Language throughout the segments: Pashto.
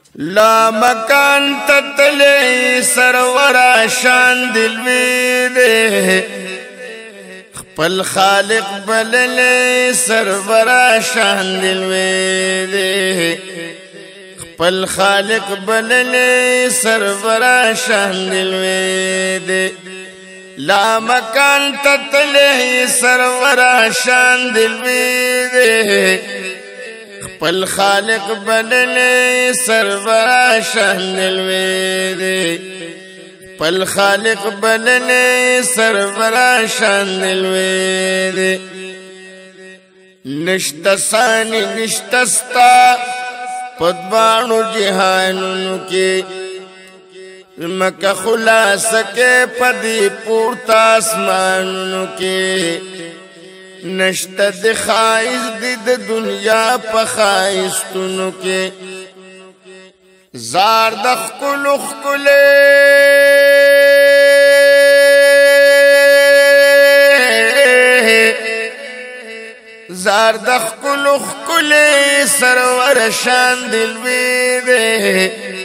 لا مکان تتلی سرورا شان دلوی دے خپل خالق بللی سرورا شان دلوی دے خپل خالق بللی سرورا شان دلوی دے لا مکان تتلی سرورا شان دلوی دے خپل خالق بللی سرورا شان دلوی دے خپل خالق بللی سرورا شان دلوی دے نشتا ثانی نشتا ستا پدوانو جہانونو کی مکہ خلاص کے پدی پورتا اسمانونو کی نشتا دی خائز دی د دنیا پا خائستونو کے زار د خکلو خکلے زار د خکلو خکلے سرور شان دلوی دے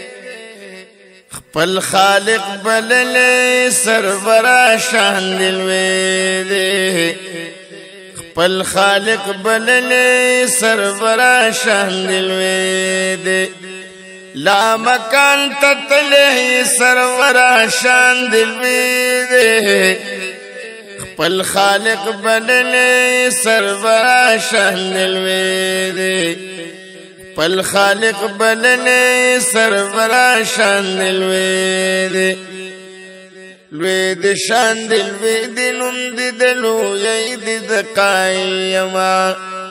خپل خالق بللی سرور شان دلوی دے خپل خالق بللی سرورا شان دلوی دے لا مکان تتلی سرورا شان دلوی دے خپل خالق بللی سرورا شان دلوی دے خپل خالق بللی سرورا شان دلوی دے لوی د شان دلوی د نوم د دلوی د قایما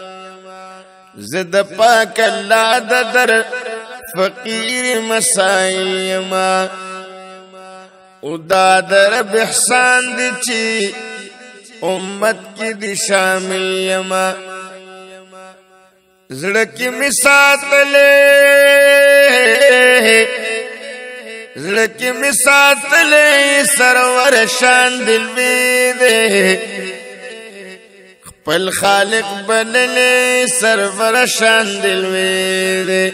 زد پاک الله د در فقیر مسایما او دا در احسان دی چی امت کی دی شامل یما زړکی می ساتلې زړکی می ساتلې سرور شان دلوی دے خپل خالق بللی سرور شان دلوی دے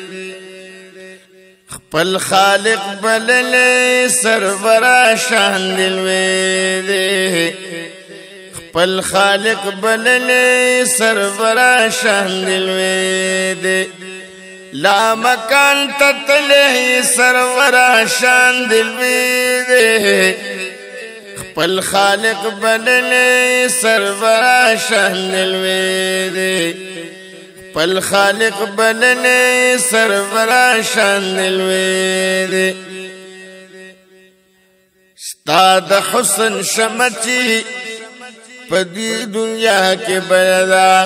خپل خالق بللی سرور شان دلوی دے خپل خالق بللی سرور شان دلوی دے لا مکان تتلی سرورا شان دلوی دے خپل خالق بللی سرورا شان دلوی دے خپل خالق بللی سرورا شان دلوی دے ستا د حسن شمچی پدی دنیا کے بیدا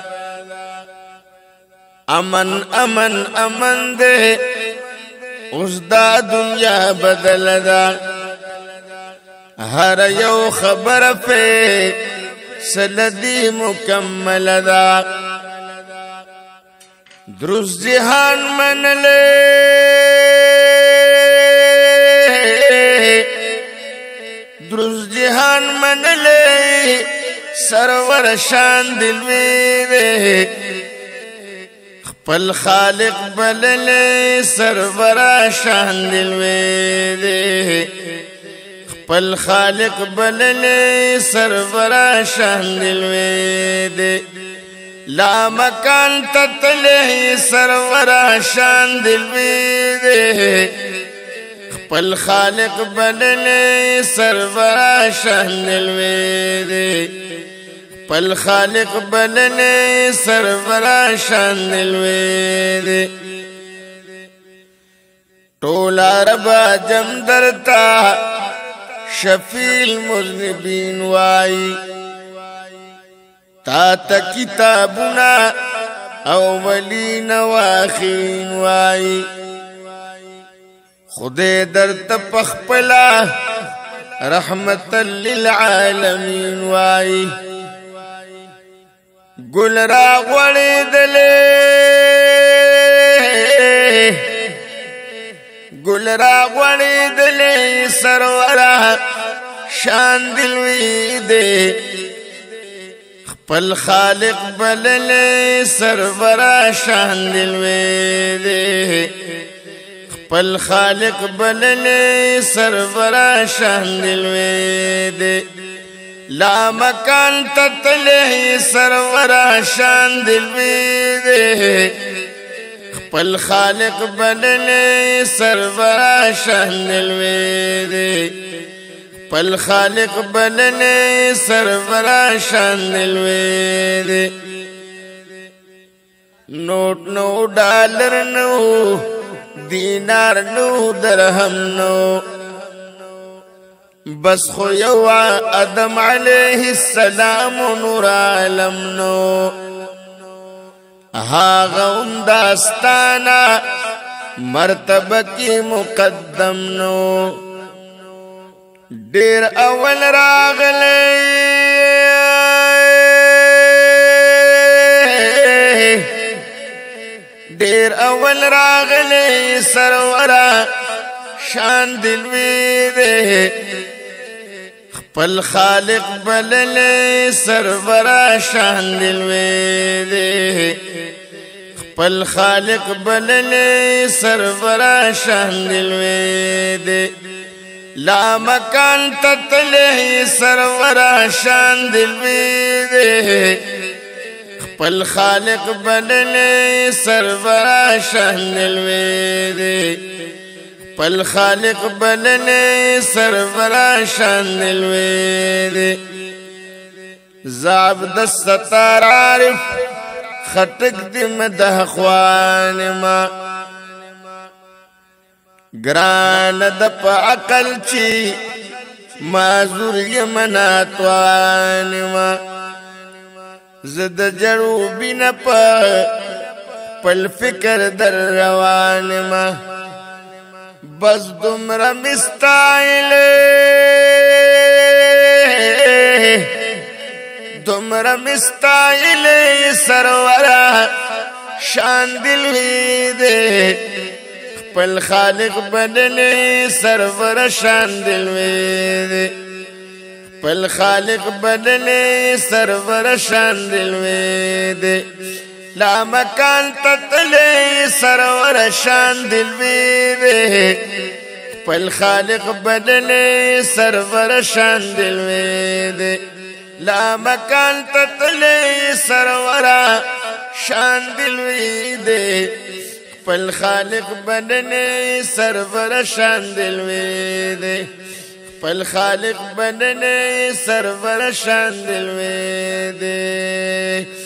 امن امن امن دے اس دا دنیا بدل دا ہر یو خبر پہ سلدی مکمل دا درست جہان من لے درست جہان من لے سرور شان دلوی دے خپل خالق بللی سرورا شان دلوی دے خپل خالق بللی سرورا شان دلوی دے لا مکان تتلی سرورا شان دلوی دے خپل خالق بللی سرورا شان دلوی دے خپل خالق بللی سرورا شان دلوی دے ټولا ربا جم درتا شفیع المذنبین وائی تا تا کتابنا اولین واخین وائی خدای در تپخپلا رحمت للعالمین وائی گل را غوڑی دلے گل را غوڑی دلے سرورا شان دلوی دے خپل خالق بللی سرورا شان دلوی دے پل خالق بللے سرورا شان دلوے دے لا مکان تتلے سرورا شان دلوے دے پل خالق بللے سرورا شان دلوے دے پل خالق بللے سرورا شان دلوے دے نوٹ نو ڈالر نو دینار نو درہم نو بس خو یو آدم علیہ السلام نور عالم نو هاغم داستانا مرتبہ کی مقدم نو دیر اول راغلے دیر اول راغلے سرورا شان دلوی دے پل خالق بللے سرورا شان دلوی دے پل خالق بللے سرورا شان دلوی دے لا مکان تتلے سرورا شان دلوی دے پل خالق بللے سرورا شان دلوی دے پل خالق بللے سرورا شان دلوی دے زعبد الستار عارف خطک دی مدح خوان ما گران دپ عقل چی معذور یمناتوان ما زد جڑو بین پل فکر در روان ما بس دمرا مستائلے دمرا مستائلے سرورا شان دلوی دے پل خالق بدلے سرور شان دلوی دے پل خالق بدلے سرور شان دلوی دے لا مکان تتلے سرور شان دلوی دے پل خالق بدلے سرور شان دلوی دے لا مکان تتلے سرور شان دلوی دے پل خالق بدلے سرور شان دلوی دے پل خالق بدلے سرور شان دلوی دے